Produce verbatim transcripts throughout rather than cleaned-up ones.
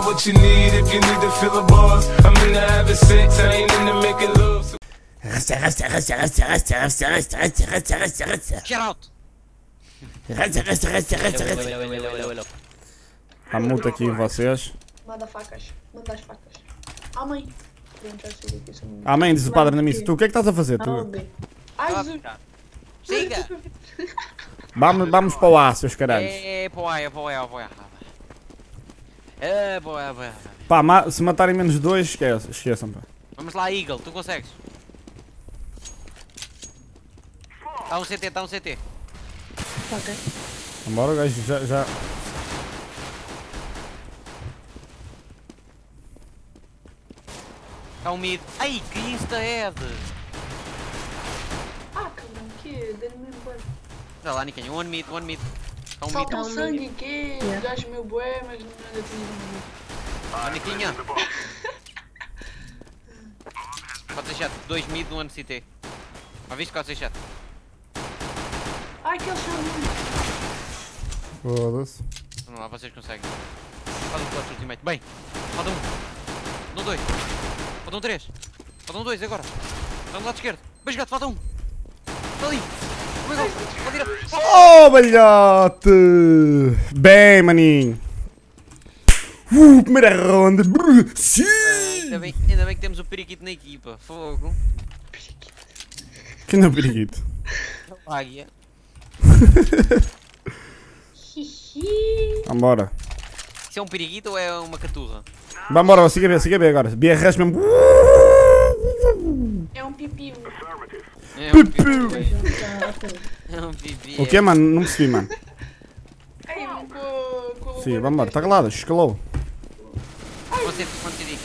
what you need if you need to feel the bars. I'm into having sex, I ain't into making love. Rasta, rasta, rasta, rasta, rasta, rasta, rasta, rasta, rasta, rasta, rasta. Get out! Rasta, rasta, rasta, rasta, rasta. Há multa aqui em vocês. Manda facas, manda as facas. Ah, mãe. Ah, mãe, diz o padre na missa. Tu o que é que estás a fazer? Tu? Ai, Jesus. Siga! Vamos, vamos para o A, seus caralhos. É, para o A, é para o A, é para o A. É, para o A, para o A. Pá, ma se matarem menos de dois, esqueçam, esqueçam, pá. Vamos lá, Eagle, tu consegues. Está um C T, está um C T. Ok. Vambora, o gajo já... já... Está um mid. Ai, que insta-head! Ah, cabrão, que? Dei-me mesmo bué. Está lá, Niquinho, one mid, one mid. Está um mid. Salta o sangue, que? O gajo meu bué, mas nada tinha. Ah, Niquinha! quatro seis sete, dois mid, um C T. Já viste quatro seis sete? Ai, que eles são muito. Foda-se. Vamos lá, vocês conseguem. Faz um clutch ultimate. Bem, falta um. Faltam dois. Faltam três. Faltam dois agora. Está do lado esquerdo. Beijo gato, falta um. Está ali. Oh meu Deus, pode ir a... Oh, balhote! Bem, maninho. Uh, primeira ronda. Sim! Ainda bem, ainda bem que temos o periquito na equipa. Fogo. Que não é periquito? Águia. Vambora. Isso é um periquito ou é uma caturra? Vambora, siga B, siga B agora. B R S mesmo. É um pipi. É um Pipi. pipi. É um pipi. O que, mano? Não percebi, mano. Ai, um com, com Sim, vambora. Está calado, escalou. Você, quanto te digo?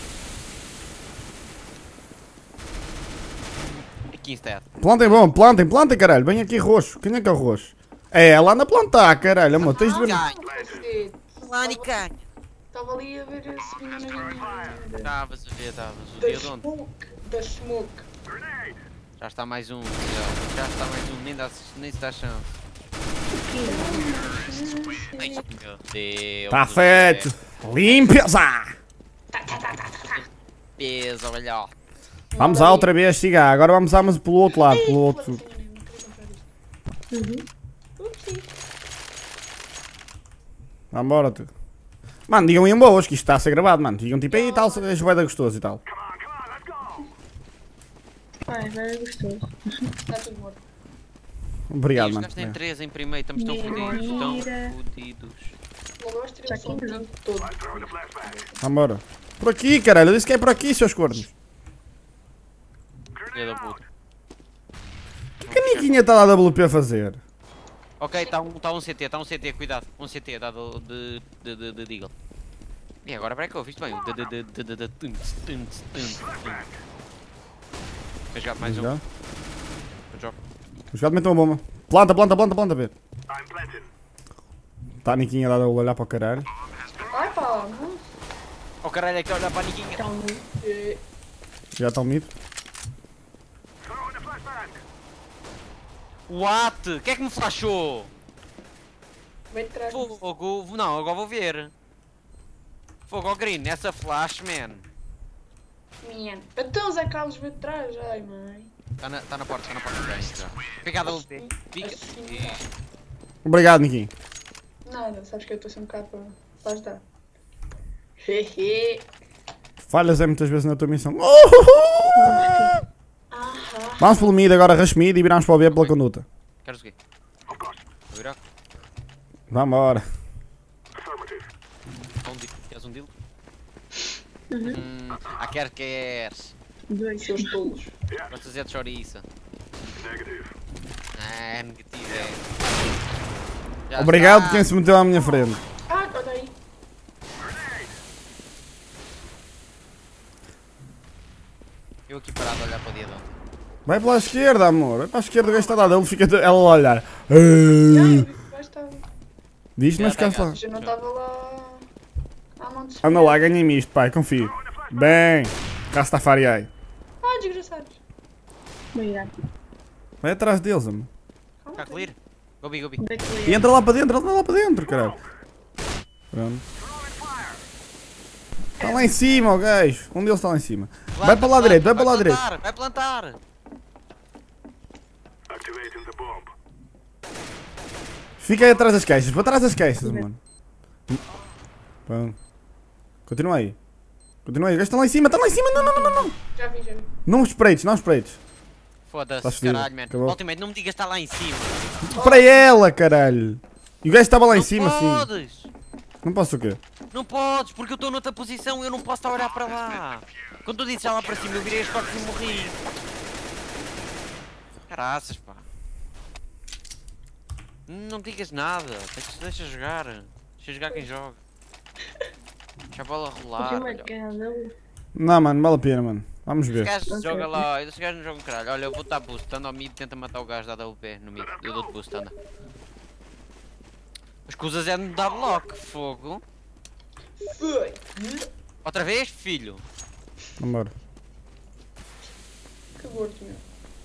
Aqui está. Plantem, bom, plantem, plantem, caralho. Vem aqui roxo. Quem é que é o roxo? É, ela anda a plantar, caralho. Amor, tens de ver. Lá, Nicanha. Estava ali a ver se vinha na minha. Estavas a ver, estavas. O Da dia de ontem. smoke. Da smoke. Já está mais um. Já, já está mais um. Nem, dá, nem se dá chance. Ai, meu Deus. Tá do feito. céu. Limpeza. Peso, olha. Vamos lá outra vez, siga. Agora vamos lá, mas pelo outro lado. Pelo outro. Vambora, tu. Mano, digam em boas que isto está a ser gravado, mano. Digam tipo aí e tal, és bué da gostoso e tal. Vai, vai gostoso. Está tudo morto. Obrigado, Os mano. gajos têm três em primeiro, estamos tão fodidos, tão Mentira. fodidos. O gosto de som todo. Vambora. Por aqui, caralho. Eu disse que é por aqui, seus cornos. Filha da puta. O que a Niquinha está a W P a fazer? Ok, está um, tá um C T, está um C T, cuidado. Um C T, dado de, de, de, de Deagle. E agora para que eu viste bem? O de, de, de, de, de, de, tunts, tunts, tunts, tunts. Vou jogar mais um. Já. Eu jogo. Os gatos metem uma bomba. Planta, planta, planta, planta, ver. Tá a Niquinha a olhar para o caralho. Ai pá, não. Oh caralho, aqui olha para a Niquinha. Eh, Já está o mid. What? Quem é que me flashou? Vem de trás. Fogo, não, agora vou ver. Fogo ao green, essa flash, man. Minha. Então Zé Carlos veio de trás. Ai mãe. Está na, tá na porta, está na porta. Já, já. Picada o B. Pica. Assim. Obrigado, Niquinha. Nada, sabes que eu estou sempre cá para, para ajudar. Hehe. Falhas é muitas vezes na tua missão. Oh! Aham. Vamos pelo mid agora, rush mid e viramos para o B pela conduta. Queres o quê? Vou virar? Vambora. Um deal. Queres um deal? Hum, ah, quer, queres. Dois. Seus tolos. Gostas é de chouriça. Ah, negativo é. Já Obrigado está. por quem se meteu à minha frente. Ah, olha aí. Eu aqui parado a olhar para o dia de ontem. Vai pela esquerda, amor. Vai para a esquerda, o gajo está dado. Ele fica ela a olhar. Já, eu vi que o gajo estava. Diz, mas Já cá tá, está. Mas eu não estava lá. Há montes de Anda lá, ganhei-me isto, pai, confio. Bem, Rastafari aí. Ah, desgraçados. Obrigado. Vai atrás deles, amor. Calma, Está clear? Gobi, gobi. E entra lá para dentro, entra lá para dentro, caralho. Pronto. Está lá em cima o gajo. Um deles está lá em cima. Lá, Vai para lá direito, vai para lá direito. plantar, vai plantar. Fica aí atrás das caixas, para trás das caixas, mano. Pão. Continua aí. Continua aí, o gajo está lá em cima, está lá em cima, não, não, não, não. Já vi, já vi. Não os espreites, não os espreites. Foda-se, Estás fedido, caralho, mano. acabou. Ultimate, não me digas que está lá em cima. Para ela, caralho. E o gajo estava lá em Não cima, sim. podes. Não posso o quê? Não podes, porque eu estou noutra posição e eu não posso estar a olhar para lá. Quando tu disse já lá para cima, eu virei as costas e morri. Caraças, pá. Não me digas nada, deixa, deixa jogar. Deixa jogar quem joga. Deixa a bola rolar. Ultimate olha. ganha dele. Não, mano, vale a pena, mano. Vamos Esse ver. gajo Ok. joga lá, esse gajo não joga um caralho. Olha, eu vou dar boost, anda ao mid, tenta matar o gajo da W P no mid. Eu dou-te boost, anda. As coisas é de me dar bloco, fogo. Foi. Outra vez, filho. Vambora. Que gordo, meu.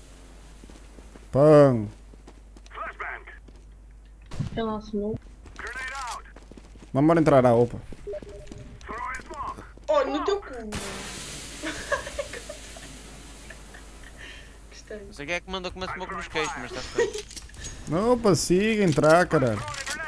Pão. Ele lá sumiu. Vambora entrar à opa. Oh, no teu cu, meu. Gostei. Não sei quem é que manda com uma smoke nos queixos, mas está feito. Opa, siga, entrar, caralho.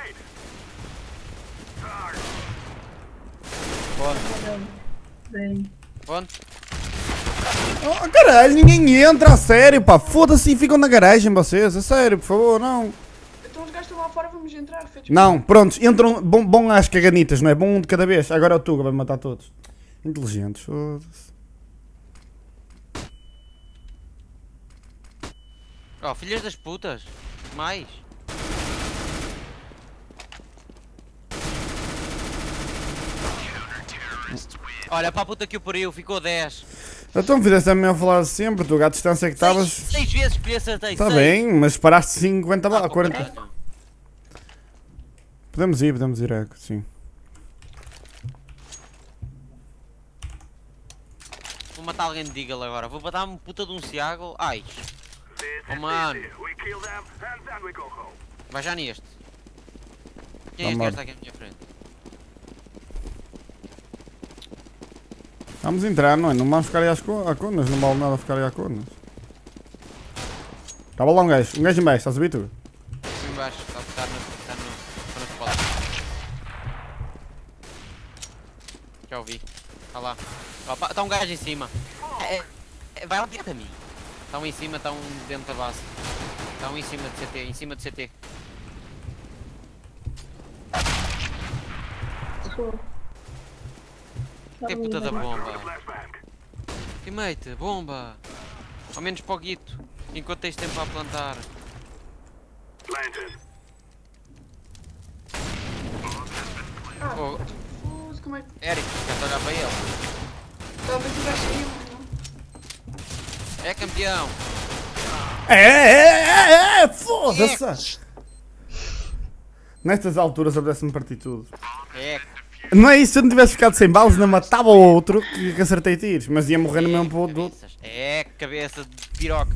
Bem. Ponto. Oh, caralho, ninguém entra, a sério, pá. Foda-se e ficam na garagem vocês, a sério, por favor, não. Então os gajos estão lá fora, vamos entrar. Feitos Não, prontos, entram, bom, bom às caganitas, não é? Bom um de cada vez. Agora é o Tuga, vai matar todos. Inteligentes, foda-se. Oh, filhas das putas. Mais. Olha, para a puta que o pariu, ficou dez. Então me fizeste a melhor falar de sempre, Tuga, à distância que estavas. Seis, seis vezes que lhe acertei. Está seis. bem, mas paraste cinquenta Ah, balas, pô, quarenta. caralho. Podemos ir, podemos ir, é, sim. Vou matar alguém de Deagle agora. Vou matar uma puta de um Ciago. Ai. Oh mano. Vai já neste. Quem é este Vambora. gajo que está aqui à minha frente? Vamos entrar, não é? Não vamos ficar aí às co à conas, não vale nada ficar aí à conas. Estava lá um gajo, um gajo em baixo, estás a subir, Tuga? Aqui em baixo. Está, está, no, está, no, está no spot. Já ouvi. Está lá. Opa, está um gajo em cima. É, é, vai lá dentro a mim. Está um em cima, está um dentro da base. Está um em cima de C T, em cima de C T. Sou. Que puta da bomba. Teammate, bomba. Ao menos para o guito. Enquanto tens tempo para plantar. Ah, Oh, fuso, como é que. Eric, queres olhar para ele? Talvez o gajo saiu, não? É campeão. É, é, é, é, foda-se! Nestas alturas apetece-me partir tudo. É. Não é isso, se eu não tivesse ficado sem balas, não matava o outro que, que acertei tiros, mas ia morrer no mesmo para o outro. cabeças. É cabeça de piroca.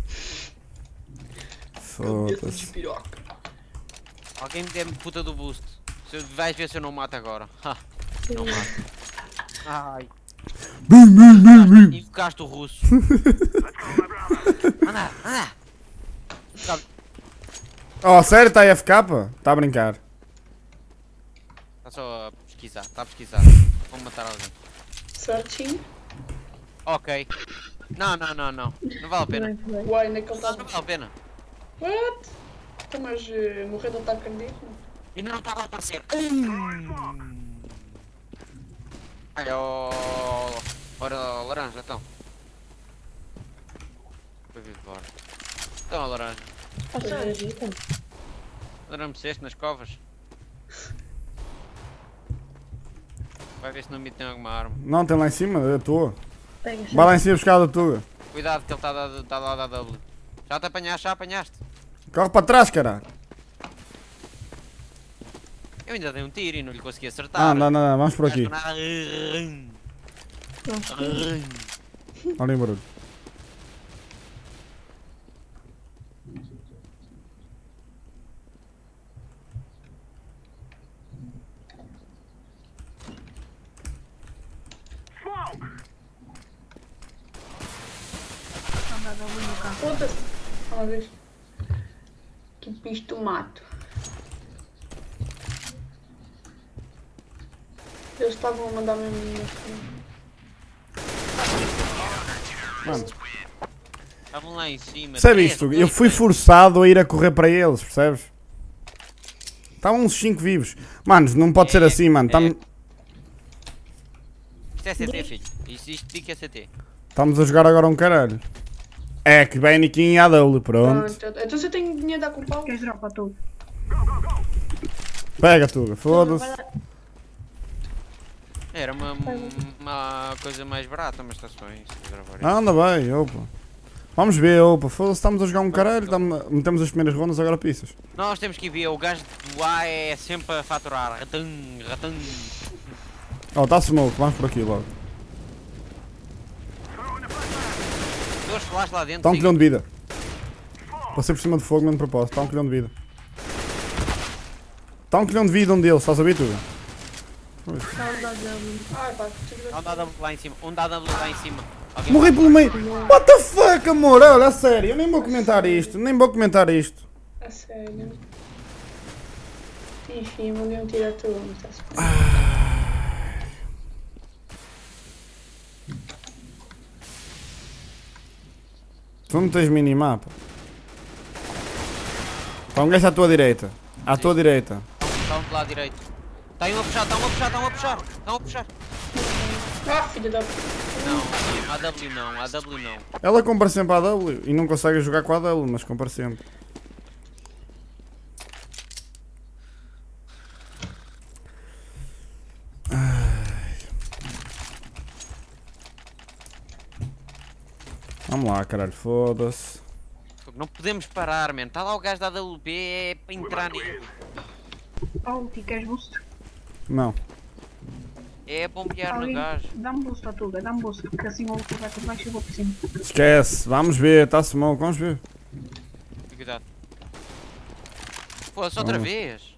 Foda-se. Piroca. Alguém me dê-me puta do boost. Se eu, vais ver se eu não mato agora. Ha, não mato. Ai. Invocaste o russo. Anda, anda. Oh, sério, está a F K? Está a brincar. Está só a pesquisar, está a pesquisar. Vou matar alguém. Searching. Ok. Não, não, não, não. Não vale a pena. Bem, bem. Uai, naquele Não, tal. não vale a pena. What? Então, mas uh, morreu de ataque cardíaco? E não estava a aparecer. Olha o... Ora, o laranja, então. Foi vir embora. Então, a laranja. Passa a vida. Adormeceste nas covas? Vai ver se no mid tem alguma arma. Não, tem lá em cima, eu estou. Pega Vai lá em cima buscar a Tuga. Cuidado que ele está a dar- tá lá a dar W. Já te apanhaste, já apanhaste. Corre para trás, caralho. Eu ainda dei um tiro e não lhe consegui acertar. Ah, não, não, não, vamos por Gajo aqui. do nada. Olha aí o barulho. a W no carro. Foda-se. Uma vez. Que bicho do mato. Eles estavam a mandar mesmo. Mano, Estavam lá em cima. percebe três, isto? dois, Eu fui três. forçado a ir a correr para eles, percebes? Estavam uns cinco vivos. Mano, não pode ser É, assim, mano. é. Tam- Isto é C T, filho. Isto, isto diz que é C T. Estamos a jogar agora um caralho. É que vem aqui em A W, pronto. Pronto. Então se eu tenho dinheiro a dar com o pau. Queres dropa tu? Pega, Tuga, foda-se. Era uma, uma coisa mais barata, mas está só isso. Ah, anda bem, opa. Vamos ver, opa. Foda-se, estamos a jogar um caralho. Tamo- Metemos as primeiras rondas, agora pisas. Nós temos que ir ver, o gajo do A é sempre a faturar. Ratum, ratum. Oh, está smoke, vamos por aqui logo. Dois flash lá dentro. Está um siga. quilhão de vida. Passei por cima do fogo, mesmo de propósito. Está um quilhão de vida. Está um quilhão de vida um deles, estás a ver, Tuga? Ai pá, tu Um dá W lá em cima. Um dá W lá em cima. Alguém Morri pelo meio. What the fuck, amor? Olha, a sério, eu nem vou comentar isto. Nem vou comentar isto. a sério. Enfim, mandei um tiro a tua, mas está-se bem. Tu não tens minimapa. Está um gajo à tua direita. À tua direita. Está um do lado direito. Está um a puxar, está um a puxar, está um a puxar. Está um a puxar. Ah, filha da. Não, A W não, A W não. Ela compra sempre a W e não consegue jogar com a W, mas compra sempre. Ai. Vamos lá, caralho, foda-se. Não podemos parar, man. Está lá o gajo da A W P, é para entrar nele. Oh, tu queres boost? Não. É bombear no Alguém, gajo. dá-me boost à tuga, dá-me boost, porque assim o outro vai por baixo e eu vou por cima. Esquece, vamos ver, está smoke, vamos ver. Cuidado. Pô, só outra Vamos. vez.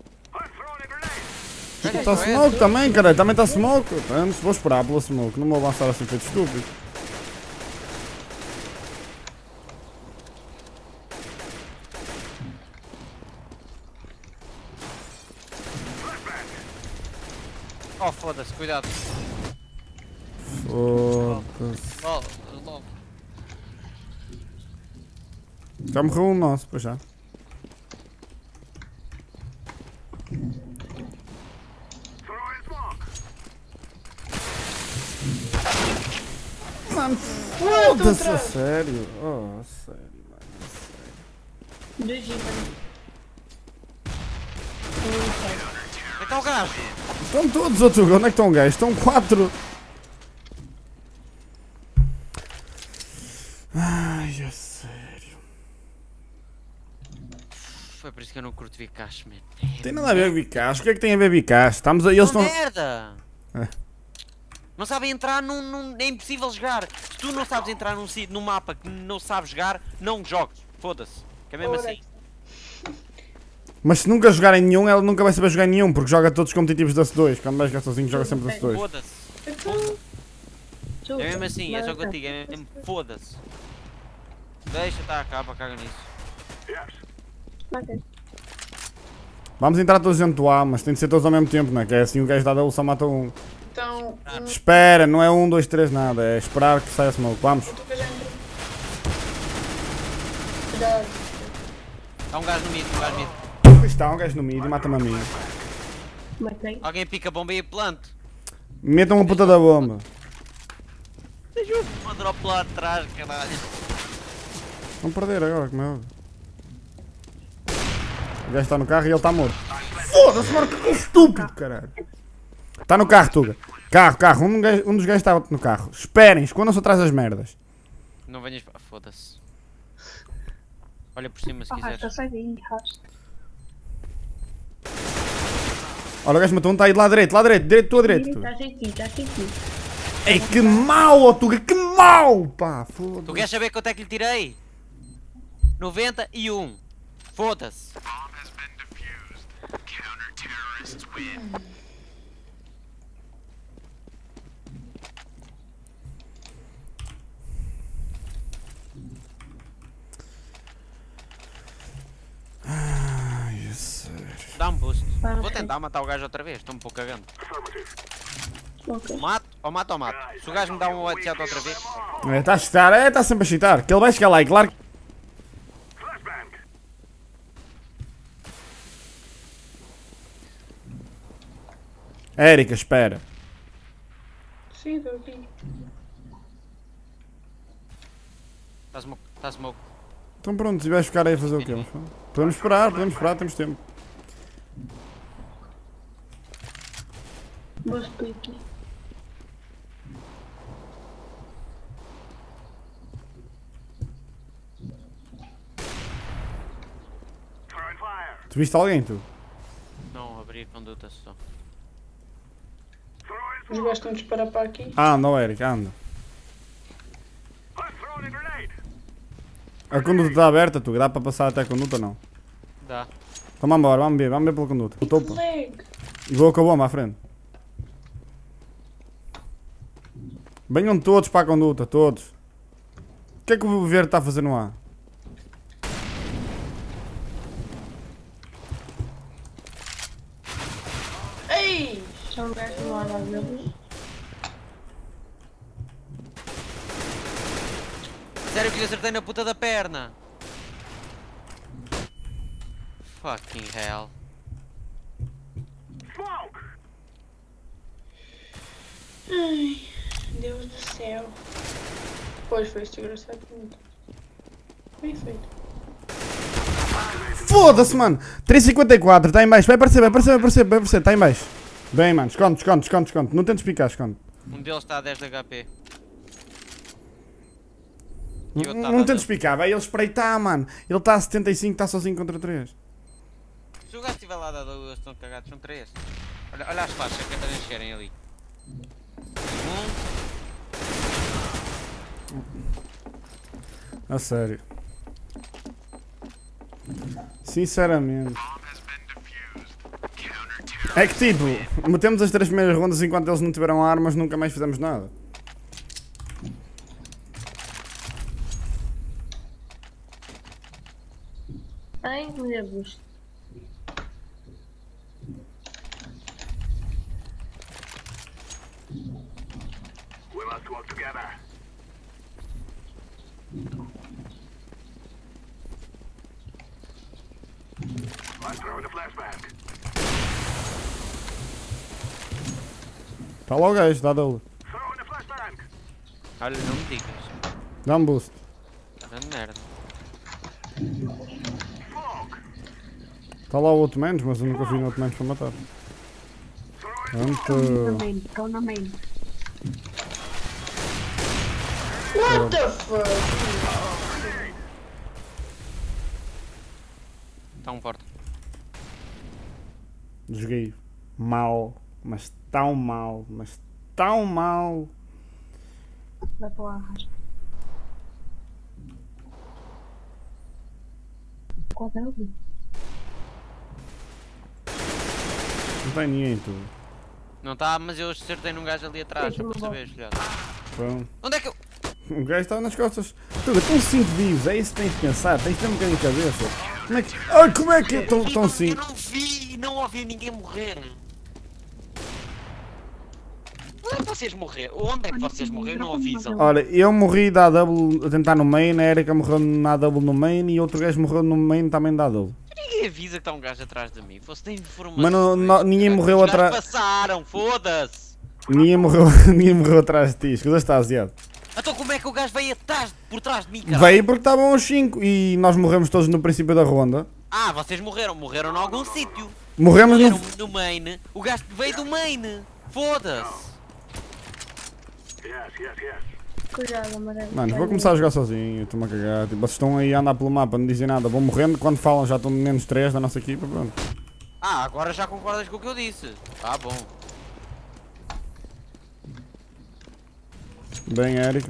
Está smoke também, caralho, também está smoke. Antes vou esperar pela smoke, não vou avançar assim feito estúpido. Oh, foda-se, cuidado. Foda-se. Logo, logo. Já morreu um nosso, pois já. Mano, foda-se, a sério. Oh, a sério, mano, a sério. Dois gigas. Onde está o gajo? Estão todos, ô Tuga, onde é que estão gajos? Estão quatro. Ai, a sério. Foi por isso que eu não curto ver cacho, man. Tem nada a ver com Bicacho. O que é que tem a ver com Bicacho? Estamos a... Eles Uma estão... merda! É. Não sabem entrar num, num- é impossível jogar. Se tu não sabes entrar num, si- num mapa que não sabes jogar, não jogues. Foda-se. Que é mesmo Ora. assim. Mas se nunca jogar em nenhum, ela nunca vai saber jogar em nenhum, porque joga todos os competitivos da C dois. Quando vai jogar sozinho, joga sempre da C dois. Foda-se. Então, É mesmo assim, é só contigo, é mesmo foda-se. Deixa estar a capa, caga nisso. Ok. Vamos entrar todos dentro do A, mas tem de ser todos ao mesmo tempo, não é? Que é assim o gajo da W só mata um. então. Um, Espera, não é um, dois, três, nada. É esperar que saia a smoke. Vamos. tu que já entrou. Cuidado. Há um gajo no mid, um gajo no mid. Está um gajo no mid e mata-me a mim. Matei. Alguém pica a bomba e plante. Metam a puta da bomba. Deixa uma drop lá atrás, caralho. Vão perder agora, como é óbvio. O gajo está no carro e ele está morto. Foda-se, mano, que estúpido, caralho. Está no carro, Tuga. Carro, carro. Um, gajo- um dos gajos está no carro. Esperem, escondam-se atrás das merdas. Não venhas para. Foda-se. Olha por cima se Oh, quiseres. rasta, sai daí, rasta. Olha, o gajo matou um, está aí de lá direito, lá direito, direito, tua direita. Tuga. Estás aqui, estás aqui. Ei, que mau, ó, Tuga, que mau, pá. Tu Foda-se. queres saber quanto é que lhe tirei? noventa e um. Foda-se. boost. Ah, Vou ok. tentar matar o gajo outra vez, estou-me um pouco cagando. Ok. Mato, ou mato ou mato. Se o gajo me dá um headshot outra vez. É, está a chegar, é, está sempre a cheatar. Que ele vai chegar lá e claro que. Érica, espera. Sim, estou aqui. Está smoke, está smoke. Então pronto, e vais ficar aí a fazer o quê? Podemos esperar, podemos esperar, temos tempo. Vou subir aqui. Tu viste alguém, tu? Não, abri a conduta só. Os gajos estão a disparar para aqui. Anda, ó Érica, anda. A conduta está aberta, tu. Dá para passar até a conduta ou não? Dá. Então vamos embora, vamos ver, vamos ver pela conduta. O topo. Leg! E vou com a bomba à frente. Venham todos para a conduta, todos. O que é que o verde está a fazer no ar? Ei! São gajos do lado deles. Sério que lhe acertei na puta da perna. Fucking hell. Ai, Deus do céu. Pois foi este engraçado. Bem feito. Foda-se, mano! três cinquenta e quatro, está em baixo. Vai aparecer, vai aparecer, vai aparecer, vai aparecer, está em baixo. Bem, mano, esconde, esconde, esconde, esconde. Não tentes picar, esconde. Um deles está a dez de H P. E o outro Não, tá não a tentes doze. picar, vai ele espreitar, mano. Ele está a setenta e cinco, está sozinho contra três. Se o gajo estiver lá a dar duas, estão cagados, são três. Olha, olha as faixas que até encherem ali. Um. A sério. Sinceramente. É que tipo, metemos as três primeiras rondas enquanto eles não tiveram armas, nunca mais fizemos nada. Ai, mulher boost. Está lá o gajo, dá dele. Olha, não me digas. Dá um boost. Está dando merda. Está lá o outro menos, mas eu nunca vi no outro menos para matar. Estão na Pronto. main, estão na main. What the fuck? Está um porta. Joguei mal, mas tão mal, mas tão mal. Vai para lá, raspa. Qual é o vídeo? Não tem ninguém, tu. Não está, mas eu acertei num gajo ali atrás, só Sim, para não saber, filhote. Pronto. Onde é que eu... O gajo estava nas costas. Tu, estão cinco vivos, é isso que tens de pensar. Tens de ter um bocadinho de cabeça. Como é que. Ai, como é que estão Eu cinco? não vi, não ouvi ninguém morrer. Onde é que vocês morreram? Onde é que vocês morreram? Não avisam. Olha, eu morri da double a tentar no main, a Erika morreu na double no main e outro gajo morreu no main também da double. Ninguém avisa que está um gajo atrás de mim. Fosse tem informação. Mas não- não- ninguém morreu Os gajos atrás- passaram, foda-se. Ninguém morreu, ninguém morreu atrás de ti, escusa, está aziado. Então como é que o gajo veio atrás, por trás de mim, cara? Veio porque estavam os cinco e nós morremos todos no princípio da ronda. Ah, vocês morreram. Morreram em algum sítio. Morremos Morreram no. no main. O gajo veio do main. Foda-se. Cuidado, amarelo. Mano, vou começar a jogar sozinho, estou-me a cagar. Tipo, vocês estão aí a andar pelo mapa, não dizem nada, vão morrendo. Quando falam já estão menos três da nossa equipa, pronto. Ah, agora já concordas com o que eu disse. Tá bom. Bem, Erika,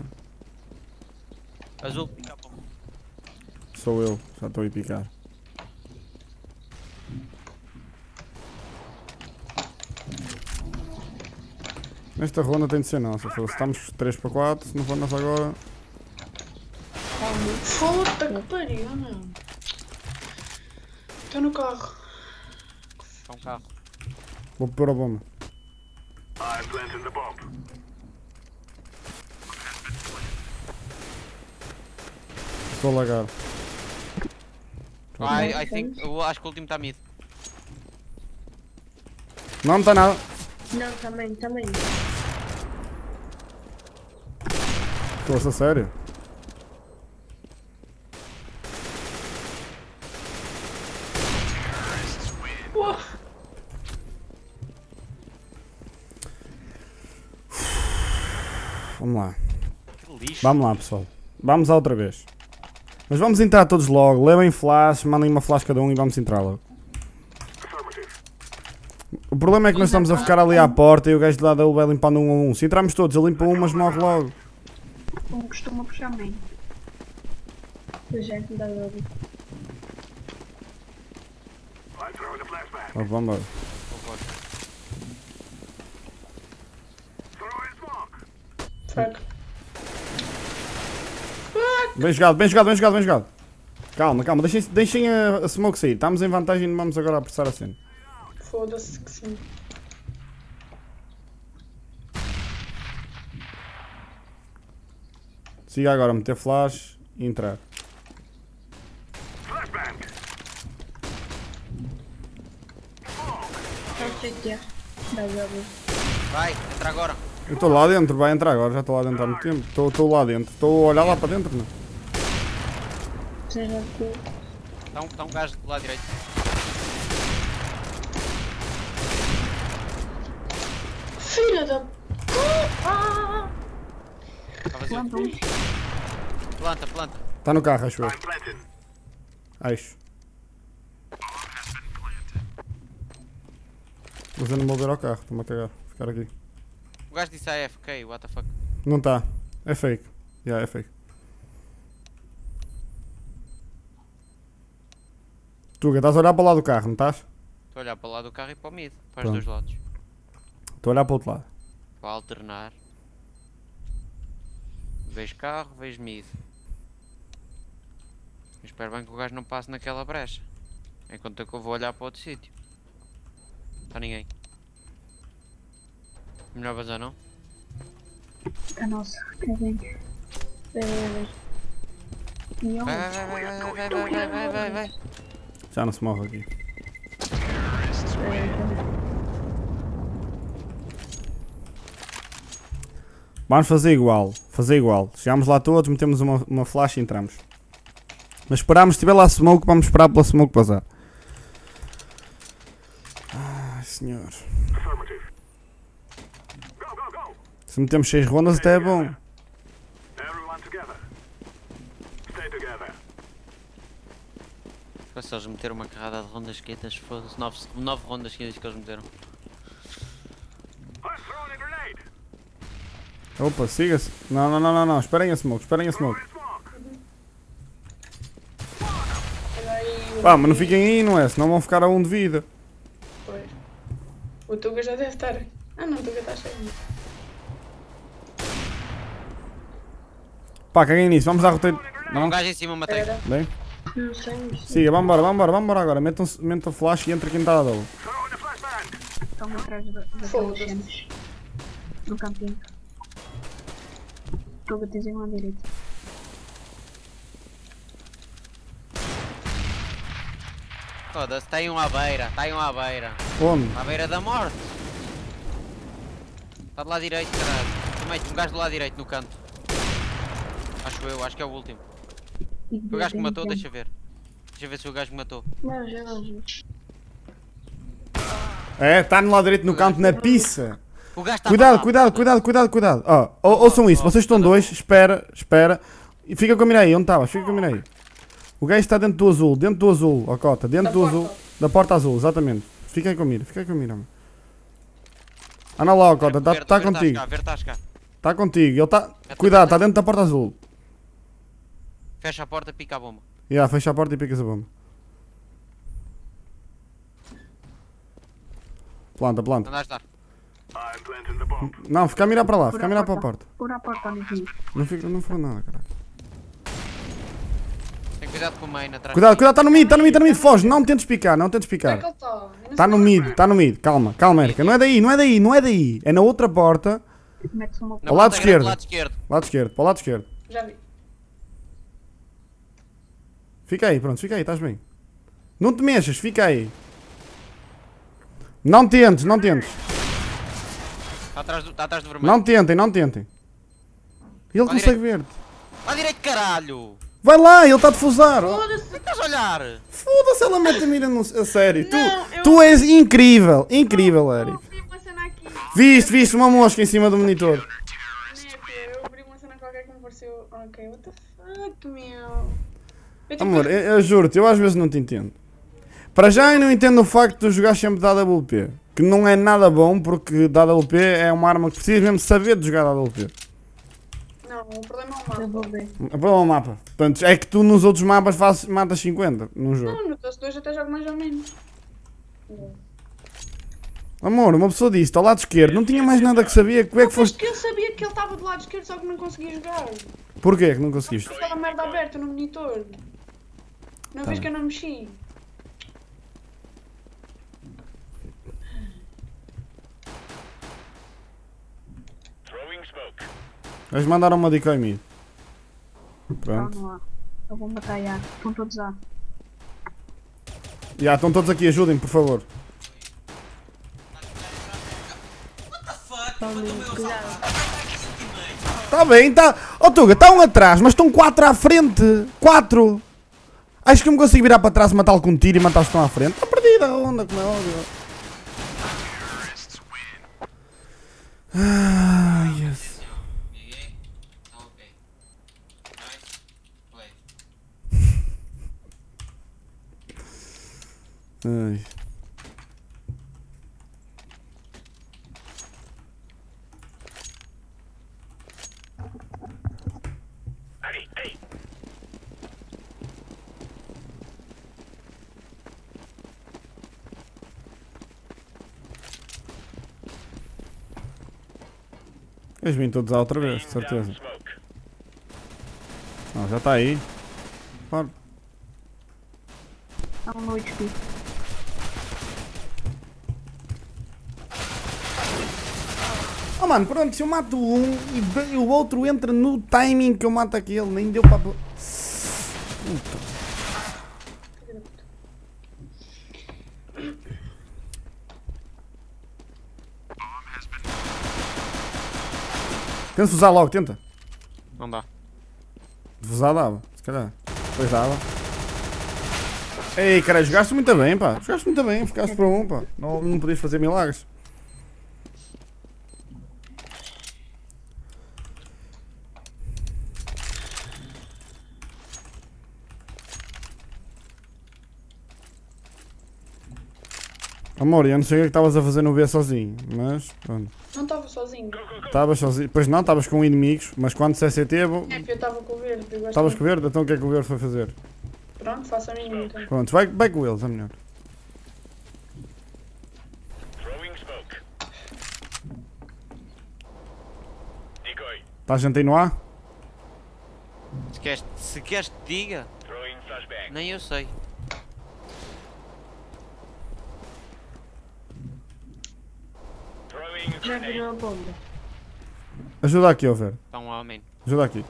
Azul, pica a pouco. sou eu, já estou a ir picar. Esta ronda tem de ser nossa, se estamos três para quatro, se não for nossa agora. Puta que pariu, não. Estou no carro. Que Há um carro. Vou pôr a bomba. Estou a lagar. I, I think, eu acho que o último está mid. Não, não está nada. Não, também, também. Estou a sério. Vamos lá. Que lixo. Vamos lá, pessoal. Vamos lá outra vez. Mas vamos entrar todos logo. Levem flash, mandem uma flash cada um e vamos entrar logo. O problema é que nós estamos a ficar ali à porta e o gajo de lá da U vai limpando um a um. Se entrarmos todos, ele limpa um, mas morre logo. Como costuma puxar bem. Eu já te dá logo. Oh, vamos embora. Fuck. Bem jogado, bem jogado, bem jogado, bem jogado. Calma, calma, deixem, deixem a, a smoke sair. Estamos em vantagem e não vamos agora apressar a cena. Foda-se que sim. Siga agora, meter flash e entrar. É o C T. Dá logo. Vai, entra agora. Eu estou lá dentro, vai entrar agora, já estou lá dentro há muito tempo. Estou, estou lá dentro, estou a olhar lá para dentro, não? Seja tu. Está um, tá um gajo do lado direito. Filha da... Ah! Está vazio. Planta um. Planta, planta. Está no carro, acho eu. Acho. Mas eu não vou ver ao carro, estou-me a cagar. Ficar aqui. O gajo disse A F K, what the fuck. Não está. É fake. Já, yeah, é fake. Tuga, estás a olhar para o lado do carro, não estás? Estou a olhar para o lado do carro e para o mid. Para os Pronto. dois lados. Estou a olhar para o outro lado. Para alternar. Vejo carro, vejo mid. Eu espero bem que o gajo não passe naquela brecha. Enquanto é que eu vou olhar para outro sítio. Está ninguém. Melhor vazar não? A nossa, quer bem. É... E Vai, vai, vai, vai, vai, vai, vai, vai, vai, vai. Já não se morre aqui. Vamos fazer igual. Fazer igual. Chegamos lá todos, metemos uma, uma flash e entramos. Mas esperamos, se tiver lá smoke, vamos esperar pela smoke passar. Ai, senhor. Se metemos seis rondas até é bom. Se eles meteram uma carrada de rondas quietas, foda-se. nove, nove rondas quietas que eles meteram. Opa, siga-se. Não, não, não, não, não. Esperem a smoke, esperem a smoke. Olha aí o... Pá, mas não fiquem aí, não é? Senão vão ficar a um de vida. Pois. O Tuga já deve estar... Ah não, o Tuga está cheio. Pá, caguem nisso. Vamos dar roteiro. Há Não? um gajo em cima, matei. Espera. Bem? Não sei, não sei. Siga, vambora, vambora, vambora agora. Metam, metam flash e entra quem está a dar. Estão atrás da- daquelas Foda-se. cenas. No campinho. Estou a bater em à direita. Foda-se, tem um à beira, tem um à beira. Onde? À beira da morte. Está do lado direito, caralho. Também, um gajo do lado direito no canto. Acho eu, acho que é o último. E Foi o gajo que me matou, tem- deixa ver. Deixa ver se o gajo me matou. Não, já não vi. É, está no lado direito no canto na pizza. O gajo está Cuidado, cuidado, cuidado, cuidado, cuidado. Ó, ou- ouçam isso, vocês estão dois, espera, espera. E fica com a mira aí, onde estavas? Fica com a mira aí. O gajo está dentro do azul, dentro do azul, ó Cota, dentro Da do porta. azul. Da porta azul, exatamente. Fica aí com a mira, fica aí com a mira, mano. Anda lá, ó Cota, está tá contigo. Ver, tá a chegar. Está contigo, ele está. Cuidado, está dentro da porta azul. Fecha a porta, pica a bomba. E yeah, fecha a porta e picas a bomba. Planta, planta. Anda a estar. Não, fica a mirar para lá, Por fica a a mirar para a porta. porta. Por a porta, amigo. Não fica, não foi nada, caralho. Tem Cuidado com o main atrás. Cuidado, cuidado, está no mid, está no mid, está no mid. Foge, não tentes picar, não tentes Onde é que picar. ele está? Está no mid, está no mid. Calma, calma, Erika. Não é daí, não é daí, não é daí. É na outra porta. Mete-se uma Na Ao lado porta grande, esquerdo. Lado esquerdo. Lado esquerdo, para o lado esquerdo. Já vi. Fica aí, pronto, fica aí, estás bem. Não te mexas, fica aí. Não tentes, não tentes. Está atrás do, está atrás do vermelho. Não tentem, não tentem. Ele consegue ver-te. À direita, caralho! Vai lá, ele está a defusar. O que estás a olhar? Foda-se, ela mete a mira no... A sério. Tu, Não, eu- tu és incrível, incrível, Eric. Eu vi uma cena aqui. Viste, viste uma mosca em cima do monitor. Népia, eu abri uma cena qualquer que me pareceu. Ok, what the fuck, meu. Eu, tipo, Amor, eu, eu juro-te, eu às vezes não te entendo. Para já eu não entendo o facto de tu jogar sempre de A W P. Que não é nada bom, porque A W P é uma arma que precisas mesmo saber de jogar A W P. Não, o problema é o Eu mapa. vou ver. É para o mapa. Portanto, é que tu nos outros mapas fazes, matas cinquenta num jogo. Não, no Dust dois até jogo mais ou menos. Amor, uma pessoa disse, ao lado esquerdo, não tinha mais nada que sabia. Como é que Mas foste? que eu sabia que ele estava do lado esquerdo, só que não conseguia jogar. Porquê que não conseguiste? Porque aquela merda aberta no monitor. Não Tá vês bem. que eu não mexi. Eles mandaram uma dica em mim. Pronto. Vamos lá. Eu vou matar já. Estão todos lá. Já, estão todos aqui, ajudem, por favor. Está bem, está. Oh Tuga, está um atrás, mas estão quatro à frente. Quatro. Acho que eu me consigo virar para trás, matá-lo com um tiro e matar os que estão à frente. Está perdida a onda, como é óbvio. Ai, yes. Ai. Eles vêm todos lá outra vez, de certeza. Não, já está aí. Claro. Há um no H P. Oh mano, pronto, se eu mato um e bem- o outro entra no timing que eu mato aquele, nem deu para... Puta. Tenta fusar logo, tenta. Não dá. Fusar dava, se calhar. Depois dava. Ei, cara, jogaste muito bem, pá. Jogaste muito bem, ficaste para um, pá. Não, não podias fazer milagres. Amor, eu não sei o que é que estavas a fazer no B sozinho, mas pronto. Não estava sozinho. Estavas sozinho, pois não, estavas com inimigos, mas quando C C T, Népia, eu estava com o verde. eu gosto estavas muito. com o verde, então o que é que o verde foi fazer? Pronto, faça a minha então. Pronto, vai, vai com eles, é melhor. Está a gente aí no A? Se queres, se queres te diga, nem eu sei. Já virou a bomba. Ajuda aqui, ó, velho. Está um homem. Ajuda aqui.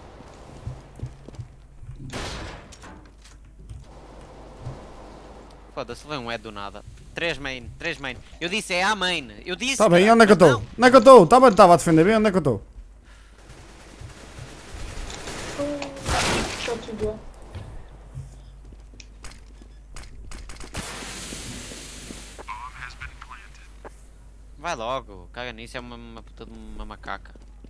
Foda-se, vem um é do nada. três main, três main. Eu disse é a main. Eu disse. Está bem, cara, onde é que eu mas estou? Onde é que eu estou? Estava estava a defender bem, onde é que eu estou? Estou tudo. Vai logo, caga nisso, é uma, uma puta de uma macaca.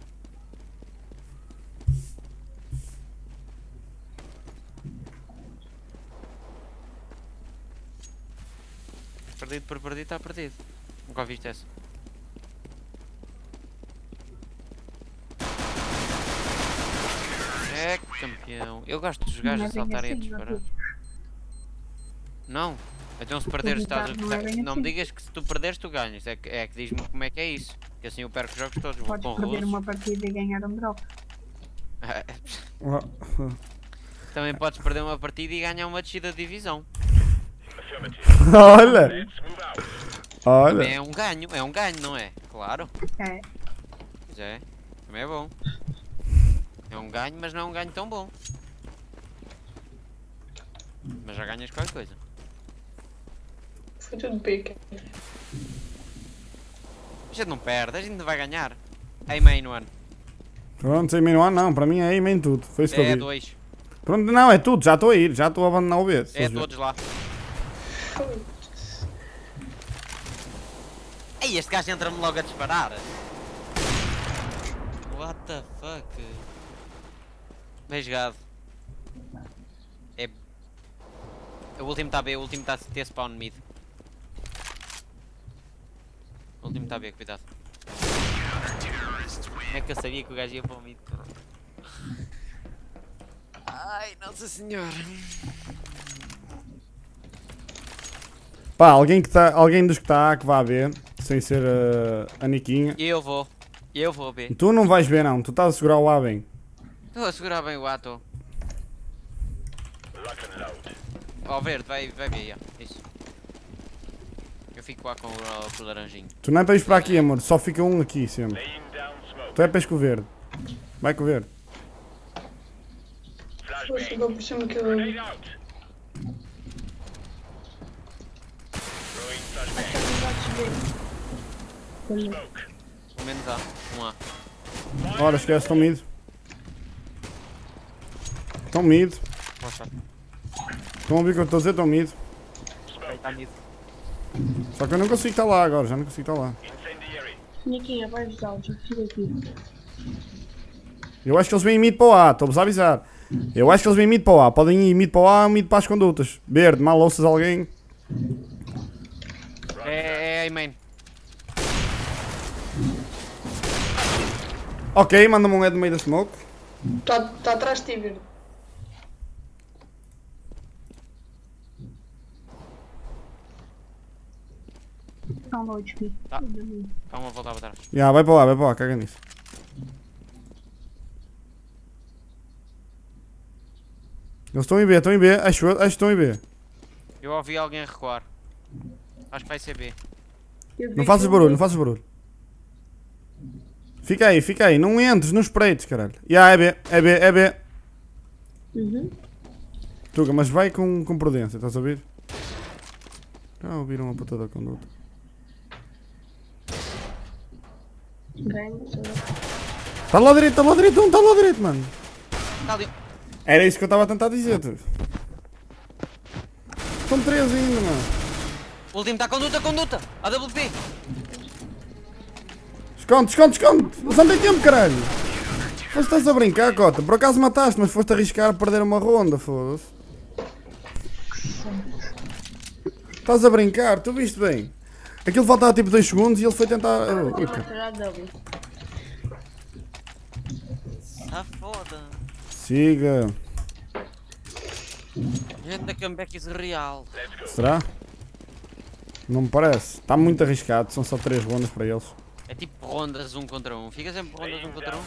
Perdido por perdido, está perdido. Nunca ouviste essa. É campeão. Eu gosto de jogar Não a é bem saltar e a assim, disparar. não é? Não? Então se perderes estás. Não é bem Não me assim. digas que se tu perderes tu ganhas. É que, é que diz-me como é que é isso. Que assim eu perco os jogos todos. Vou Podes com perder russos. uma partida e ganhar um drop. Também podes perder uma partida e ganhar uma descida de divisão. Olha! Olha! Também é um ganho, é um ganho, não é? Claro. É. Pois é. Também é bom. É um ganho, mas não é um ganho tão bom. Mas já ganhas qualquer coisa. Foi tudo pica. A gente não perde, a gente vai ganhar. Ei, main one. Pronto, sem main one não, para mim é aim em tudo. Foi isso que eu É vi. dois. Pronto, não, é tudo, já estou a ir, já estou a abandonar o B. se É fores ver. todos lá. Ei, este gajo entra-me logo a disparar. What the fuck? Bem jogado. É... O último está B, o último está a ter spawn mid. O último está B, cuidado. Como é que eu sabia que o gajo ia para o mid? Ai, nossa senhora. Pá, alguém, que tá, alguém dos que está A que vá a B, sem ser uh, a Niquinha. Eu vou. Eu vou B. Tu não vais ver não, tu estás a segurar o A bem. Estou a segurar bem o ato. Ó, verde, vai, vai B, já. Isso. Eu fico lá com o, com o laranjinho. Tu não é para ir para aqui, amor, só fica um aqui sempre. Tu é para ir com o verde. Vai com o verde. Poxa, ficou por cima que eu. Pelo menos A. Um A. Ora, esquece, estão mid. Estão mid. Poxa. Estão a ouvir o que eu estou a dizer, estão mid. Está mid. Só que eu não consigo estar lá agora, já não consigo estar lá. Niquinha, vai ajudar, já fico aqui. Eu acho que eles vêm mid para o A, estou-vos a avisar. Eu acho que eles vêm mid para o A, podem ir mid para o A ou mid para as condutas. Verde, mal ouças alguém. É, é, é, main. Ok, manda-me um head no meio da smoke. Tá, tá atrás de ti, verde. Dá um load aqui. Tá. Vamos voltar para trás. Já, vai para lá, vai para lá, caga nisso. Eles estão em B, estão em B, acho, acho que estão em B. Eu ouvi alguém recuar. Acho que vai ser B. Não faças barulho, não faças barulho. Fica aí, fica aí, não entres nos preitos, caralho. Já, é B, é B, é B. Uhum. Tuga, mas vai com, com prudência, estás a ouvir? Já ouviram a puta da conduta. Ganho, só. Está lá direito, está lá direito, não está lá direito, mano. Está ali. Era isso que eu estava a tentar dizer, tu. São três ainda, mano. O último está conduta, conduta. A W P. Esconde, esconde, esconde! Mas não tem tempo, caralho! Foste estás a brincar, Cota. Por acaso mataste, mas foste arriscar a perder uma ronda, foda-se. Estás a brincar, tu viste bem. Aquilo faltava tipo dois segundos e ele foi tentar... Oh, Vou ok. matar a W. Tá foda. Siga. Gente da comeback is real. Será? Não me parece. Está muito arriscado, são só três rondas para eles. É tipo rondas um contra um. Fica sempre rondas um contra um.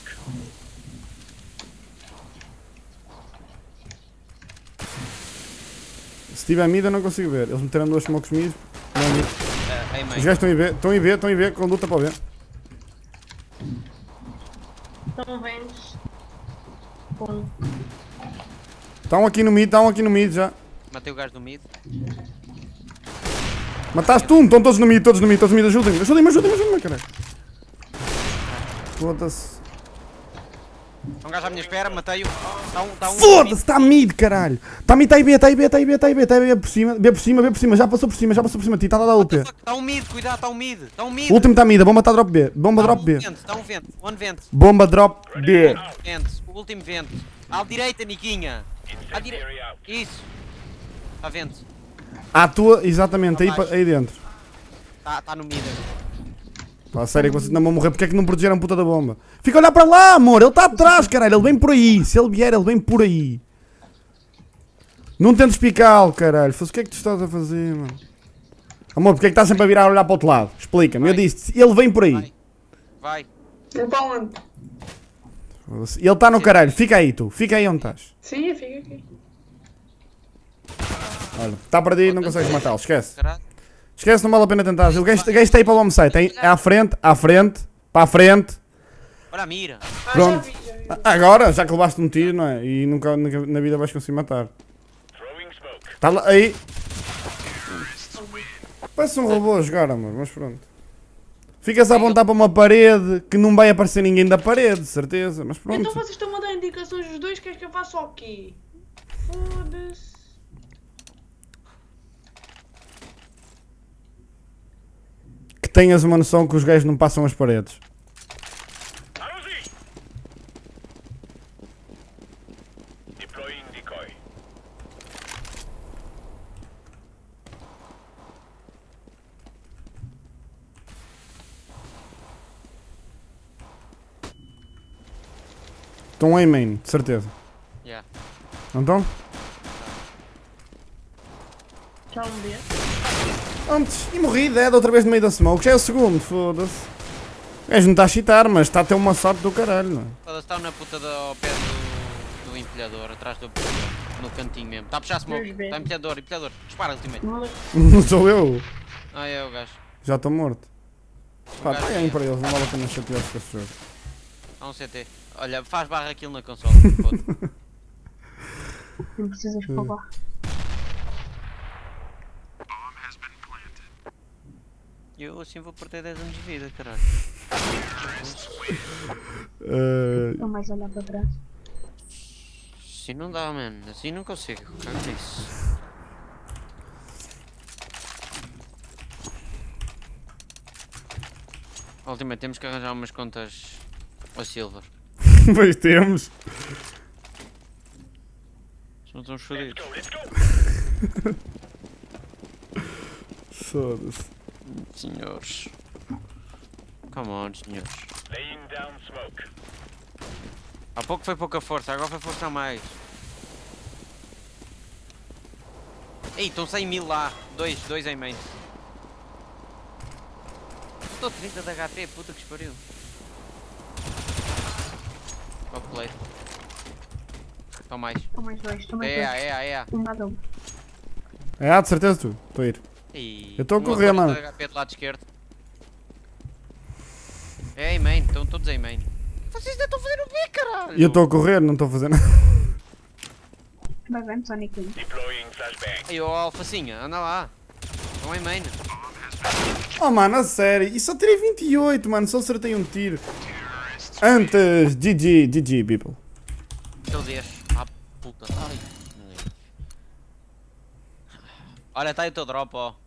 Se tiver mid eu não consigo ver. Eles meteram duas smokes mid. Não é mid. Uh, hey, mãe. Os gajos estão em B, estão em B, estão em B, conduta para o B. Então vens. Com. Estão aqui no mid, estão aqui no mid já. Matei o gajo do mid. Mataste um, estão todos no mid, todos no mid, todos no mid, ajudem-me, ajudem-me, ajudem-me, ajudem-me, caralho. Foda-se. Um gajo à minha espera, matei-o. Está um, tá um. Foda-se, está mid, caralho. Está mid, está em B, está em B, está em B, está em B, está em B, por cima, B por cima, B por cima, já passou por cima, já passou por cima de ti, está a dar U P. Está um mid, cuidado, está um mid. Está um mid. O último está mid, a bomba está drop B, bomba Tá drop um B. vento, está um vento. One vento. Bomba drop B. Vento. O último vento. À direita, Niquinha. À direita. Isso. Está vento. À tua, exatamente, aí, pa- aí dentro. Está tá no mid. Pá, sério que vocês não vão morrer, porque é que não protegeram a puta da bomba? Fica a olhar para lá, amor, ele está atrás, caralho, ele vem por aí, se ele vier, ele vem por aí. Não tentes picá-lo, caralho, o que é que tu estás a fazer, mano? Amor, porque é que estás sempre a virar a olhar para o outro lado? Explica-me, eu Vai. disse, ele vem por aí. Vai. Vai. Vou para onde? Ele está no caralho, fica aí tu, fica aí onde estás. Sim, fica aqui. Olha, está perdido, não consegues matá-lo, esquece. Caralho. Esquece, não vale a tentar tentar. O gajo o gajo está aí para o bombsite, hein? É à frente, à frente, para a frente. Olha a mira. Ah, Pronto. já vi, já vi. Ah, Agora, já que levaste um tiro, não é? E nunca, nunca na vida vais conseguir matar. Está lá, aí. Parece um robô a jogar, amor, mas pronto. Fica-se a apontar para uma parede que não vai aparecer ninguém da parede, de certeza, mas Então pronto. vocês estão a dar indicações os dois, queres que eu faça o quê? Foda-se. Que tenhas uma noção que os gajos não passam as paredes. Estão em main, de certeza. Yeah. Não estão? Já um dia. Antes, e morri dead outra vez no meio da smoke, já é o segundo, foda-se. O gajo não está a cheatar, mas está a ter uma sorte do caralho, não é? Foda-se, está na puta do, ao pé do, do empilhador, atrás do empilhador, no cantinho mesmo. Está a puxar smoke. Dois B. Está empilhador, empilhador. Dispara ultimate. Não sou eu, Ah, é o gajo. já estou morto. Pá, gajo paguem é. para eles, não vale a pena chatear-se com esse jogo. Há um C T. Olha, faz barra kill na console. Foda. Não precisas falar. Eu assim vou perder dez anos de vida, caralho. Uh, Não mais olhar para trás. Assim não dá, mano. Assim não consigo. Cago nisso. Ultimate, temos que arranjar umas contas ao Silver. pois temos. Senão estamos fodidos. Foda-se. Senhores. Come on, senhores. Há pouco foi pouca força, agora foi força a mais. Ei, estão cem mil lá. Dois, dois em main. Estou trinta de H P, puta que espariu. Calculei. Estão mais. Estão mais dois. Estão mais É, dois. é, é, é. Um nada um. É, há de certeza tu. Estou a ir. Ei, Eu estou a uma correr, quarenta mano. de H P do lado esquerdo. É em main, estão todos em main. Vocês ainda estão a fazer o quê, caralho? E eu estou a correr, não estou a fazer nada. Vai bem, Sonic. Ei, ô alfacinha, anda lá. Estão em main. Oh mano, a sério. E só tirei vinte e oito, mano. Só acertei um tiro. Antes, G G, G G, people. Teu Deus. Ah, puta. Ai. Olha, tá aí o teu drop, ó.